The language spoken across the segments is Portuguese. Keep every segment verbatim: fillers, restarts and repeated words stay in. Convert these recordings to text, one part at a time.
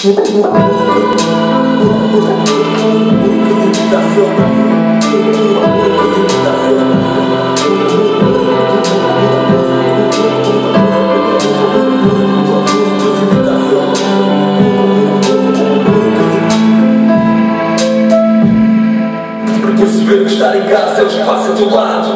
Perceber que estar em casa é o espaço ao teu lado.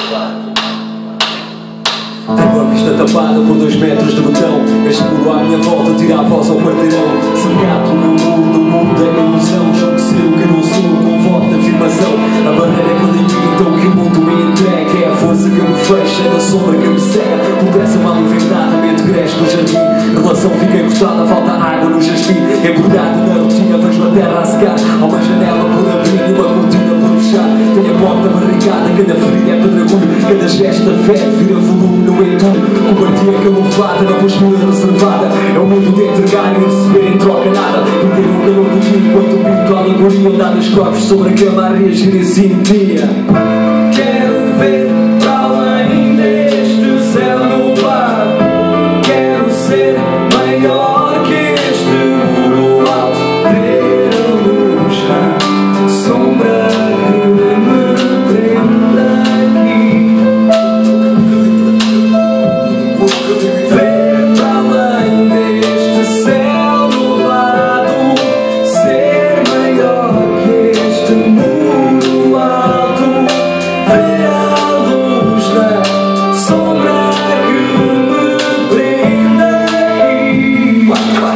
Tenho a vista tapada por dois metros de botão. Este muro à minha volta tira a voz ao quarteirão. Cercado no mundo, no mundo é ilusão. Jogo ser o que não sou, com voto de afirmação. A barreira que limita o que o mundo me entrega. É a força que me fecha, é da sombra que me cega. Conversa mal inventada, mente cresce no jardim. Relação fica encostada, falta água no jasmim. Embrodado na rotina, vejo a terra a secar. Há uma janela por abrir e uma cortina por fechar. Tenho a porta barricada, cada ferida é pedregulho. Cada gesto da fé vira volume no entulho. Compartilha camuflada na postura reservada. É o mundo de entregar e receber em troca nada. E ter o calor do dia enquanto o pinto à alegoria. Andar nos corpos sobre a cama a reagir em sintonia. Quero ver para além deste céu nublado. Quero ser maior que este muro alto. Ver a luz na sombra que me prende aqui. Ver para além deste céu nublado. Ser maior que este muro alto. Ver a luz na sombra que me prende aqui.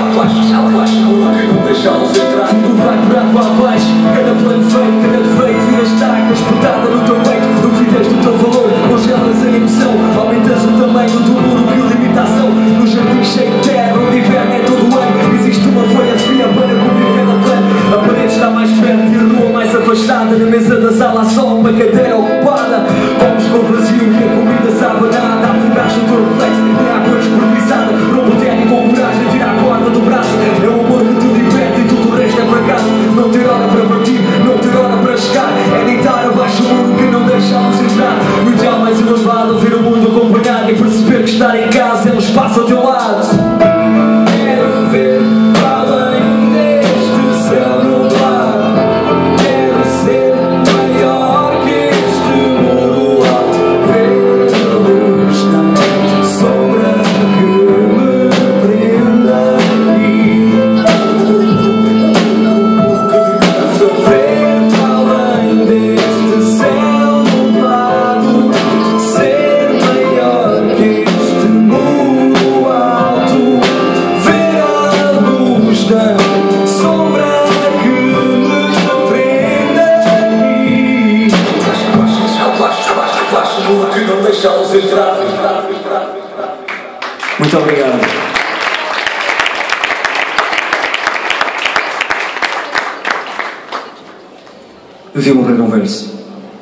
Não deixá-los entrar. Tudo vai por água abaixo. Cada plano feito, cada defeito vira estaca espetada no teu peito. Duvidas do teu valor, congelas a emoção. Aumentas o tamanho do muro que limita a ação. No jardim cheio de terra, onde inverno é todo o ano. Existe uma folha fria para cobrir cada plano. A parede está mais perto e a rua mais afastada. Na mesa da sala há só uma cadeira ocupada. Comes com vazio e a comida sabe nada. Afogaste o teu reflexo e a água desperdiçada. Rompe o técnico com coragem, tira a corda do braço. É o amor que te liberta e tudo o resto é fracasso. Não ter hora para partir, não ter hora para chegar. É deitar abaixo o muro que não deixamos entrar. O ideal mais elevado, ver o mundo acompanhado e perceber que estar em casa é um espaço ao teu lado. Quero ver para além deste céu nublado. Quero ser maior que este muro alto. Ver a luz na sombra que me prende aqui. Ver para além deste céu nublado. Ser maior que este muro alto. Ver a luz da sombra que me prende aqui. Abaixa, abaixa, abaixa o muro que não deixá-los entrar. Muito obrigado. Vi morrer um verso.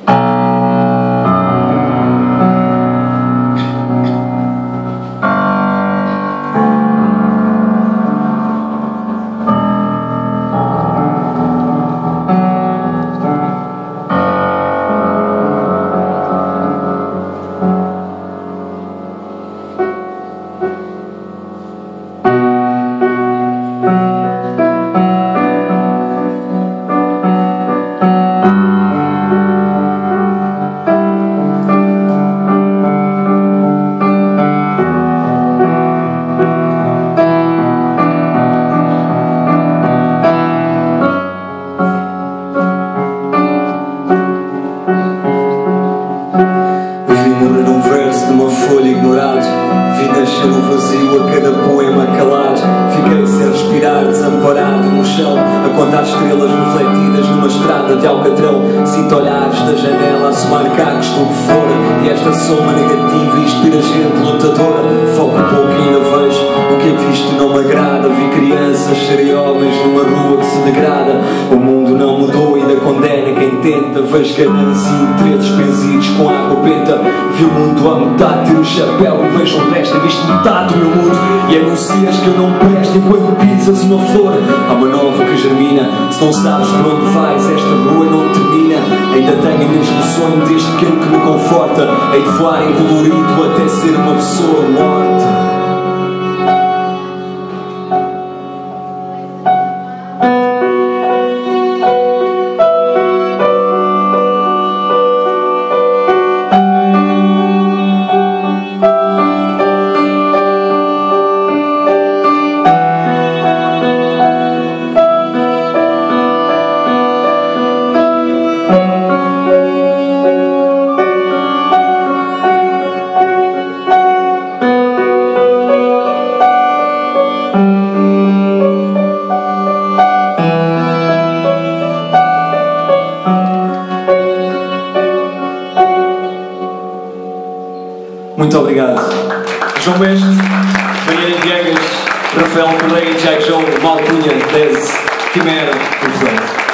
De alcatrão, sinto olhares da janela a somar cacos do que fora. E esta soma negativa inspira gente lutadora. Foco um pouco e ainda vejo o que é visto não me agrada. Vi crianças serem homens numa rua que se degrada. O mundo não mudou, ainda condena quem tenta. Vejo ganância e interesses benzidos com água benta. Vi o mundo a metade, tiro o chapéu e vejo o resto. Visto metade do meu mundo e anuncias que eu não presto enquanto pisas uma flor. Há uma nova que germina. Se não sabes por onde vais, esta rua não termina. Ainda tenho o mesmo sonho deste pequeno que me conforta. Hei de voar em colorido até ser uma pessoa morta. Muito obrigado. João Mestre, Mariana Viegas, Rafael Correia, Jack João, Malcunha, Dez, Quimera, Reflete.